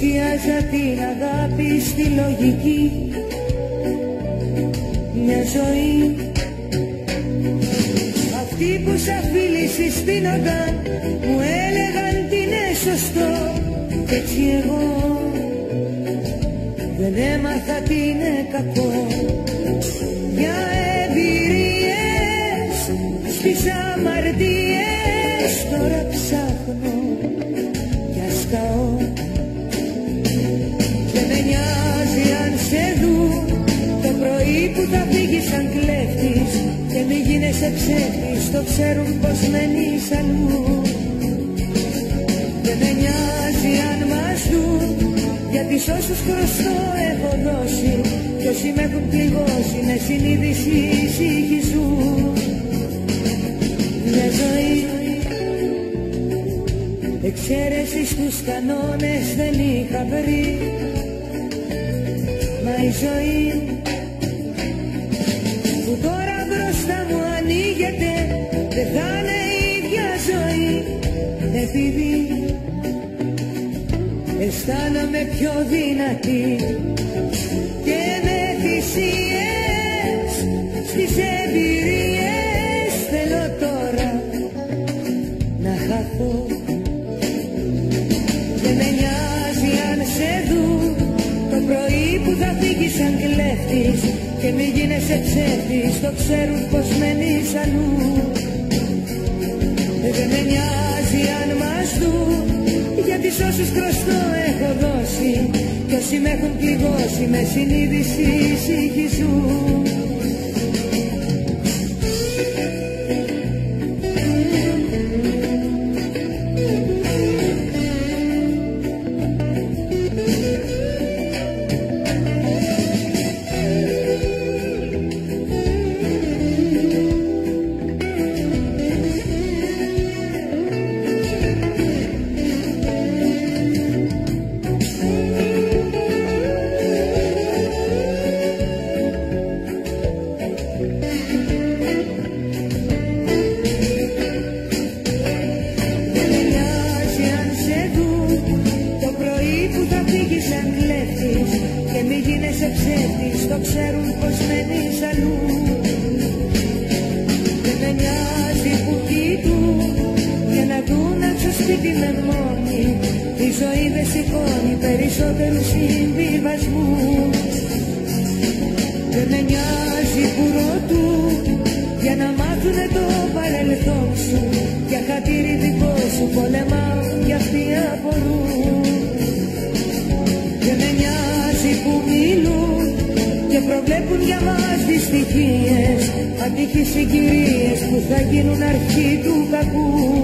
θυσίαζα την αγάπη στη λογική μια ζωή. Αυτοί που σαν φίλοι συστήνονταν μου έλεγαν τι είναι σωστό, κι έτσι εγώ δεν έμαθα τι είναι κακό. Για εμπειρίες στις αμαρτίες τώρα ψάχνω κι ασκαώ. Δεν με νοιάζει αν σε δουν το πρωί που θα φύγεις σαν κλέφτης και μη γίνεσαι ψεύτης, το ξέρουν πως μένεις αλλού. Δεν με νοιάζει αν μας δουν, γιατί σ' όσους χρωστώ έχω δώσει κι όσοι με έχουν πληγώσει με συνείδηση ησυχίζουν. Μια ζωή εξαίρεση στους κανόνες δεν είχα βρει, μα η ζωή που τώρα μπροστά μου ανοίγεται δεν θα είναι η ίδια ζωή, επειδή αισθάνομαι πιο δυνατή και με θυσίες στις εμπειρίες θέλω τώρα να χαθώ. Δεν με νοιάζει αν σε δουν το πρωί που θα φύγεις σαν κλέφτης και μη γίνεσαι ψεύτης, το ξέρουν πως μένεις αλλού. Δεν με νοιάζει αν μας δουν, γιατί σ' όσους χρωστώ έχω δώσει κι όσοι με έχουν πληγώσει με συνείδηση ησυχίζουν. Και μη γίνεσαι ψεύτης, το ξέρουν πως μένεις αλλού. Δεν με νοιάζει που κοιτούν για να δουν αν στο σπίτι με μόνη η ζωή δεν σηκώνει περισσότερους συμβιβασμούς. Δεν με νοιάζει που ρωτούν για να μάθουνε το παρελθόν σου, για χατήρι δικό σου πολεμάω κι αυτοί απορούν. Δεν με νοιάζει που μιλούν και προβλέπουν για μας δυστυχίες, ατύχεις συγκυρίες που θα γίνουν αρχή του κακού.